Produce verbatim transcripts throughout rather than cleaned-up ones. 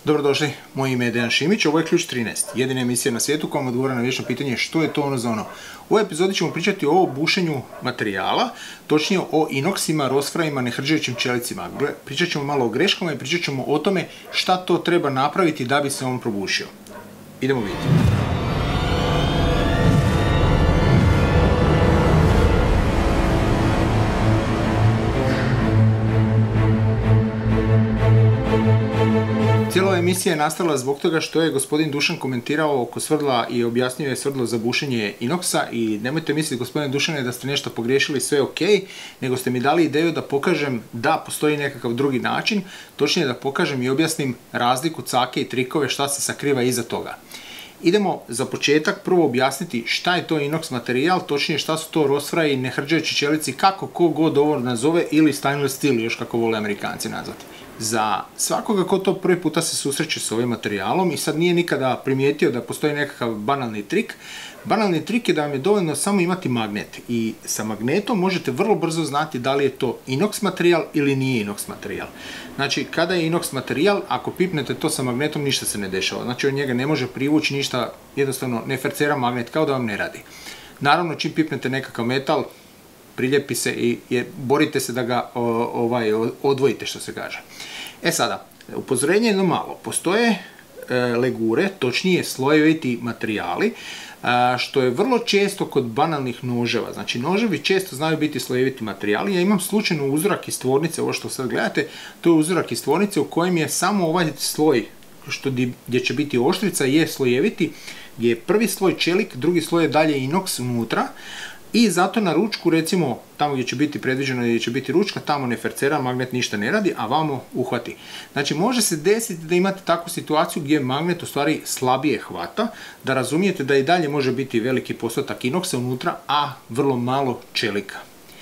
Dobrodošli, moje ime je Dejan Šimić, ovo je Ključ trinaest, jedina emisija na svijetu koja vam odgovara na vječno pitanje što je to ono za ono. U ovoj epizodi ćemo pričati o bušenju materijala, točnije o inoksima, rosfrajima, nehrđajućim čelicima. Pričat ćemo malo o greškama i pričat ćemo o tome šta to treba napraviti da bi se on probušio. Idemo vidjeti. Cijela ova emisija je nastala zbog toga što je gospodin Dušan komentirao oko svrdla i objasnio je svrdlo za bušenje inoksa i nemojte misliti, gospodine Dušane, da ste nešto pogriješili, sve ok, nego ste mi dali ideju da pokažem da postoji nekakav drugi način, točnije da pokažem i objasnim razliku, cake i trikove šta se sakriva iza toga. Idemo za početak prvo objasniti šta je to inoks materijal, točnije šta su to rosfraji, nehrđajući čelici, kako ko god ovo nazove, ili stainless steel, još kako vole Amerikanci nazvati. Za svakoga ko to prvi puta se susreće s ovim materijalom i sad nije nikada primijetio da postoji nekakav banalni trik, banalni trik je da vam je dovoljno samo imati magnet i sa magnetom možete vrlo brzo znati da li je to inoks materijal ili nije inoks materijal. Znači, kada je inoks materijal, ako pipnete to sa magnetom ništa se ne dešava, znači on njega ne može privući ništa, jednostavno ne fercera magnet, kao da vam ne radi. Naravno, čim pipnete nekakav metal, priljepi se i je, borite se da ga o, ovaj, odvojite, što se kaže. E sada, upozorenje je jedno malo. Postoje e, legure, točnije slojeviti materijali, a, što je vrlo često kod banalnih noževa. Znači, noževi često znaju biti slojeviti materijali. Ja imam slučajno uzorak iz tvornice, ovo što sad gledate, to je uzorak iz tvornice u kojem je samo ovaj sloj što di, gdje će biti oštrica je slojeviti, gdje je prvi sloj čelik, drugi sloj je dalje inoks unutra. I zato na ručku, recimo, tamo gdje će biti predviđeno gdje će biti ručka, tamo ne fercera, magnet ništa ne radi, a vamo uhvati. Znači, može se desiti da imate takvu situaciju gdje magnet u stvari slabije hvata, da razumijete da i dalje može biti veliki postotak inoksa unutra, a vrlo malo čelika.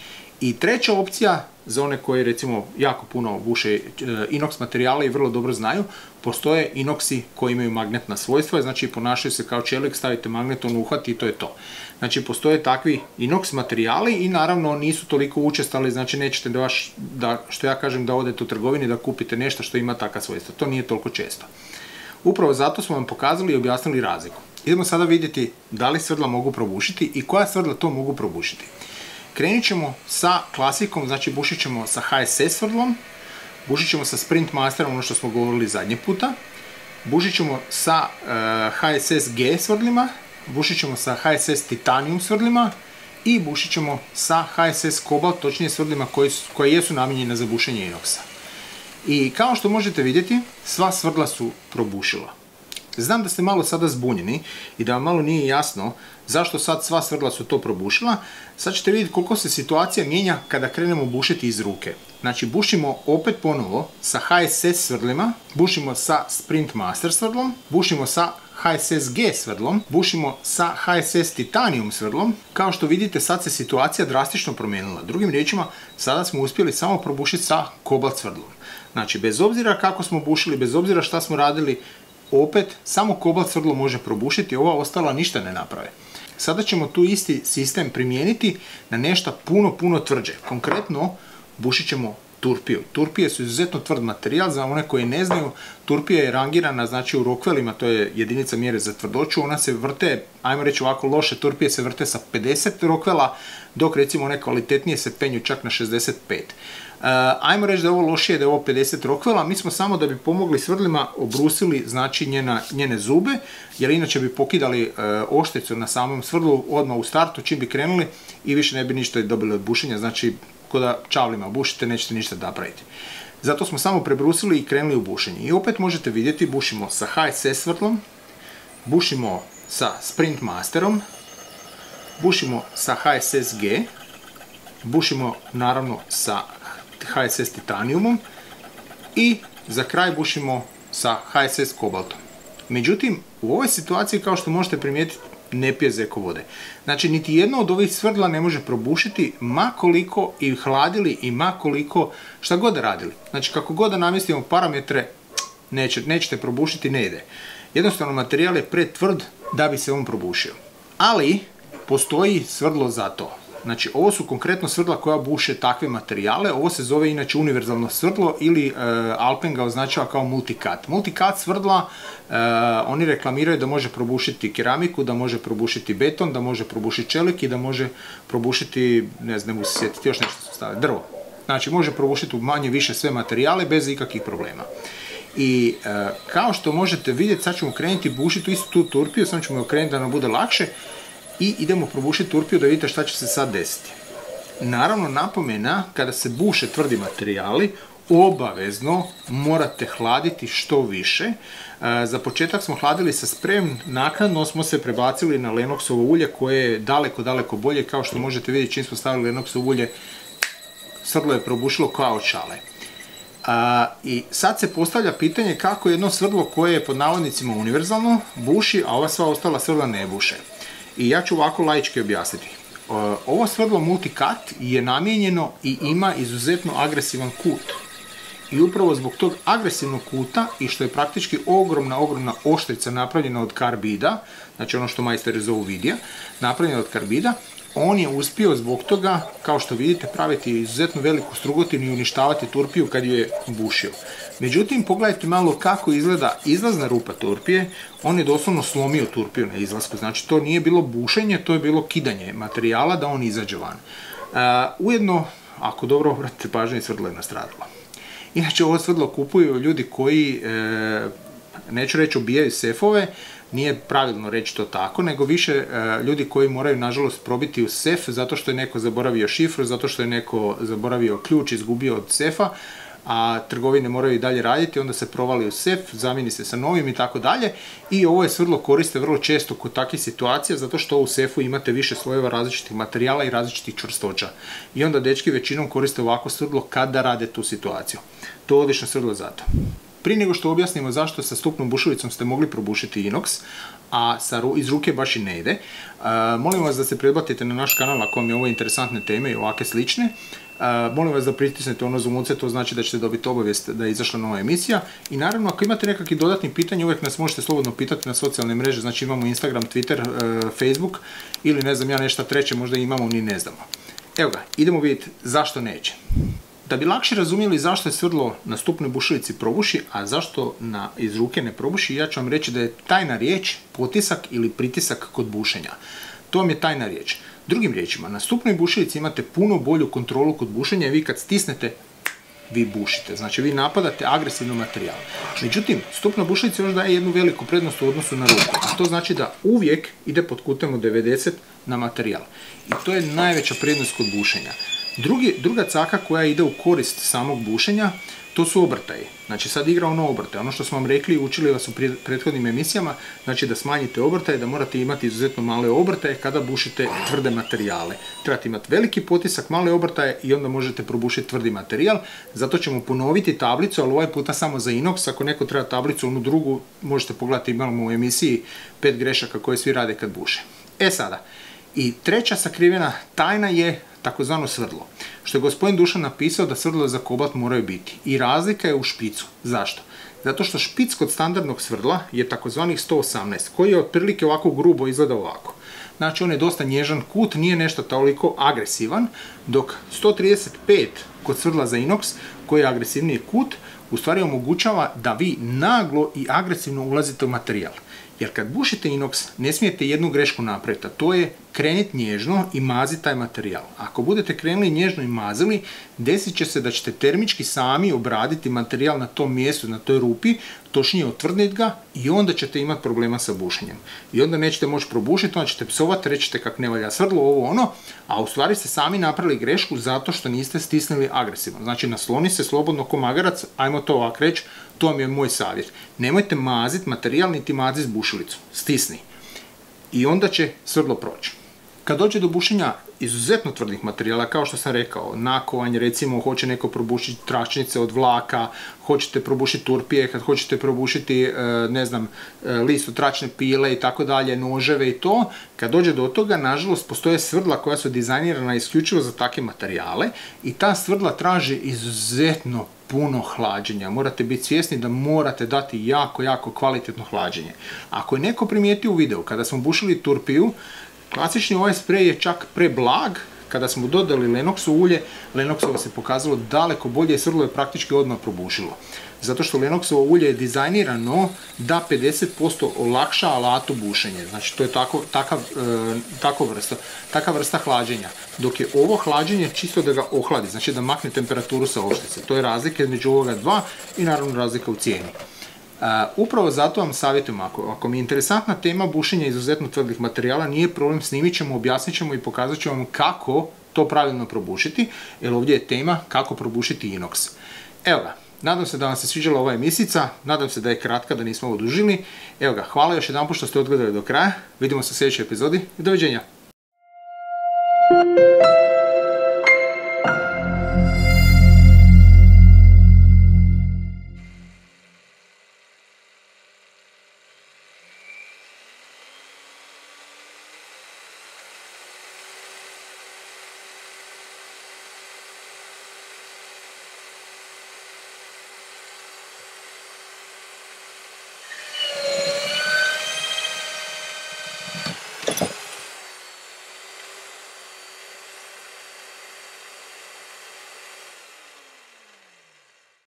I treća opcija, za one koji recimo jako puno buše inoks materijala i vrlo dobro znaju, postoje inoksi koji imaju magnetna svojstva, znači ponašaju se kao čelik, stavite magnet, on uhvati i to je to. Znači, postoje takvi inoks materijali i naravno nisu toliko učestali, znači nećete da, vaš, da što ja kažem, da odete u trgovini da kupite nešto što ima takva svojstva, to nije toliko često. Upravo zato smo vam pokazali i objasnili razliku. Idemo sada vidjeti da li svrdla mogu probušiti i koja svrdla to mogu probušiti. Krenit ćemo sa klasikom, znači bušit ćemo sa H S S svrdlom, bušit ćemo sa Sprint Masterom, ono što smo govorili zadnji puta, bušit ćemo sa uh, H S S G svrdlima, bušit ćemo sa H S S Titanium svrdlima i bušit ćemo sa H S S Cobalt, točnije svrdlima koji, koji jesu namijenjena za bušenje inoksa. I kao što možete vidjeti, sva svrdla su probušila. Znam da ste malo sada zbunjeni i da vam malo nije jasno zašto sad sva svrdla su to probušila. Sad ćete vidjeti koliko se situacija mijenja kada krenemo bušiti iz ruke. Znači, bušimo opet ponovo sa H S S svrdlima, bušimo sa Sprint Master svrdlom, bušimo sa H S S G svrdlom, bušimo sa H S S Titanium svrdlom. Kao što vidite, sad se situacija drastično promijenila. Drugim riječima, sada smo uspjeli samo probušiti sa Cobalt svrdlom. Znači, bez obzira kako smo bušili, bez obzira šta smo radili, opet samo Cobalt svrdlo može probušiti, ova ostala ništa ne naprave. Sada ćemo tu isti sistem primijeniti na nešto puno, puno tvrđe. Konkretno, bušit ćemo turpiju. Turpije su izuzetno tvrd materijal, za one koji ne znaju, turpija je rangirana, znači u rokvelima, to je jedinica mjere za tvrdoću, ona se vrte, ajmo reći ovako, loše turpije se vrte sa pedeset rokvela, dok recimo one kvalitetnije se penju čak na šezdeset pet. Uh, ajmo reći da je ovo lošije, da je ovo pedeset rokvela, mi smo samo da bi pomogli svrdlima obrusili, znači, njena, njene zube, jer inače bi pokidali uh, oštricu na samom svrdlu odmah u startu čim bi krenuli i više ne bi ništa dobili od bušenja, znači ko da čavlima bušite, nećete ništa napraviti. Zato smo samo prebrusili i krenuli u bušenje. I opet možete vidjeti, bušimo sa H S S svrdlom, bušimo sa Sprint Masterom, bušimo sa H S S G, bušimo naravno sa H S S Titaniumom i za kraj bušimo sa H S S Cobaltom. Međutim, u ovoj situaciji, kao što možete primijetiti, ne pije zeko vode. Znači, niti jedno od ovih svrdla ne može probušiti, ma koliko i hladili i ma koliko šta god radili. Znači, kako god da namjestimo parametre, neće, nećete probušiti, ne ide. Jednostavno, materijal je pretvrd da bi se on probušio. Ali, postoji svrdlo za to. Znači, ovo su konkretno svrdla koja buše takve materijale. Ovo se zove inače univerzalno svrdlo ili e, Alpen ga označava kao multicut. Multicut svrdla, e, oni reklamiraju da može probušiti keramiku, da može probušiti beton, da može probušiti čelik i da može probušiti, ne znam, ne mogu se sjetiti, još nešto su stavili, drvo. Znači, može probušiti u manje više sve materijale bez ikakvih problema. I e, kao što možete vidjeti, sad ćemo krenuti bušiti istu tu turpiju, samo ćemo okrenuti da nam bude lakše i idemo probušiti turpiju da vidite šta će se sad desiti. Naravno, napomena, kada se buše tvrdi materijali, obavezno morate hladiti što više. E, za početak smo hladili sa sprem, naknadno smo se prebacili na Lennoxovo ulje koje je daleko, daleko bolje. Kao što možete vidjeti, čim smo stavili Lennoxovo ulje, svrdlo je probušilo kao šale. A, I sad se postavlja pitanje kako jedno svrdlo koje je pod navodnicima univerzalno buši, a ova sva ostala svrdla ne buše. I ja ću ovako laički objasniti. Ovo svrdlo multicut je namijenjeno i ima izuzetno agresivan kut. I upravo zbog tog agresivnog kuta i što je praktički ogromna, ogromna oštrica napravljena od karbida, znači ono što majstori zovu vidija, napravljena od karbida, on je uspio zbog toga, kao što vidite, praviti izuzetno veliku strugotinu i uništavati turpiju kad ju je bušio. Međutim, pogledajte malo kako izgleda izlazna rupa turpije. On je doslovno slomio turpiju na izlasku. Znači, to nije bilo bušenje, to je bilo kidanje materijala da on izađe van. Uh, ujedno, ako dobro obratite pažnju, svrdlo je nastradalo. Inače, ovo svrdlo kupuju ljudi koji, e, neću reći obijaju sefove, nije pravilno reći to tako, nego više e, ljudi koji moraju, nažalost, probiti u sef zato što je neko zaboravio šifru, zato što je neko zaboravio ključ, izgubio od sefa, a trgovine moraju i dalje raditi, onda se provali u sef, zamijeni se sa novim i tako dalje. I ovo je svrdlo koriste vrlo često kod takvih situacija, zato što u sefu imate više slojeva različitih materijala i različitih čvrstoća. I onda dečki većinom koriste ovako svrdlo kada rade tu situaciju. To je odlično svrdlo zato. Prije nego što objasnimo zašto sa stupnom bušilicom ste mogli probušiti inox, a sa, iz ruke baš i ne ide, uh, molim vas da se pretplatite na naš kanal ako vam je ovo interesantne teme i ovake slične. Uh, molim vas da pritisnete ono zvonce, to znači da ćete dobiti obavijest da je izašla nova emisija. I naravno, ako imate nekakvi dodatni pitanja, uvijek nas možete slobodno pitati na socijalne mreže, znači imamo Instagram, Twitter, uh, Facebook ili ne znam ja nešto treće, možda imamo ni ne znamo. Evo ga, idemo vidjeti zašto neće. Da bi lakše razumjeli zašto je svrdlo na stupnoj bušilici probuši, a zašto na, iz ruke ne probuši, ja ću vam reći da je tajna riječ potisak ili pritisak kod bušenja. To vam je tajna riječ. Drugim riječima, na stupnoj bušilici imate puno bolju kontrolu kod bušenja i vi kad stisnete, vi bušite. Znači vi napadate agresivno materijal. Međutim, stupna bušilica još daje jednu veliku prednost u odnosu na ruku. A to znači da uvijek ide pod kutem od devedeset na materijal. I to je najveća prednost kod bušenja. Drugi, druga caka koja ide u korist samog bušenja, to su obrtaji. Znači sad igra ono obrtaje. Ono što smo vam rekli i učili vas u prethodnim emisijama, znači da smanjite obrtaje, da morate imati izuzetno male obrtaje kada bušite tvrde materijale. Trebate imati veliki potisak, male obrtaje i onda možete probušiti tvrdi materijal. Zato ćemo ponoviti tablicu, ali ovaj puta samo za inox. Ako neko treba tablicu, onu drugu, možete pogledati, imamo u emisiji pet grešaka koje svi rade kad buše. E sada, i treća sakrivena tajna je takozvano svrdlo. Što je gospodin Dušan napisao da svrdlo za kobalt moraju biti. I razlika je u špicu. Zašto? Zato što špic kod standardnog svrdla je takozvanih sto osamnaest, koji je otprilike ovako grubo izgleda ovako. Znači on je dosta nježan kut, nije nešto toliko agresivan, dok sto trideset pet kod svrdla za inox, koji je agresivniji kut, u stvari omogućava da vi naglo i agresivno ulazite u materijal. Jer kad bušite inox, ne smijete jednu grešku napraviti, a to je kreniti nježno i maziti taj materijal. Ako budete krenuli nježno i mazili, desit će se da ćete termički sami obraditi materijal na tom mjestu, na toj rupi, točnije otvrdniti ga i onda ćete imati problema sa bušenjem. I onda nećete moći probušiti, onda ćete psovati, rećete kak ne valja svrdlo, ovo ono, a u stvari ste sami napravili grešku zato što niste stisnuli agresivno. Znači nasloni se slobodno ko magarac, ajmo to ovak reći, to vam je moj savjet. Nemojte maziti materijal niti maziti bušilicu, stisni. I onda će svrdlo proći. Kad dođe do bušenja izuzetno tvrdih materijala, kao što sam rekao, nakovanje, recimo hoće neko probušiti tračnice od vlaka, hoćete probušiti turpije, kad hoćete probušiti, ne znam, list od tračne pile i tako dalje, noževe i to, kad dođe do toga, nažalost, postoje svrdla koja su dizajnirana isključivo za takve materijale i ta svrdla traži izuzetno puno hlađenja. Morate biti svjesni da morate dati jako, jako kvalitetno hlađenje. Ako je neko primijetio u videu, kada smo bušili turpiju, klasični ovaj sprej je čak preblag, Kada smo dodali Lennoxu ulje, Lennoxovo se pokazalo daleko bolje i svrdlo je praktički odmah probušilo. Zato što Lennoxovo ulje je dizajnirano da pedeset posto olakša alatu bušenje. Znači to je tako, takav, e, tako vrsta, taka vrsta hlađenja. Dok je ovo hlađenje čisto da ga ohladi, znači da makne temperaturu sa oštrice. To je razlika između ovoga dva i naravno razlika u cijeni. Uh, upravo zato vam savjetujem, ako, ako mi je interesantna tema bušenja izuzetno tvrdih materijala, nije problem, snimit ćemo, objasnit ćemo i pokazat ću vam kako to pravilno probušiti, jer ovdje je tema kako probušiti inox. Evo ga, nadam se da vam se sviđala ova emisija, nadam se da je kratka, da nismo odužili. Evo ga, hvala još jedanput što ste odgledali do kraja, vidimo se u sljedećoj epizodi i doviđenja.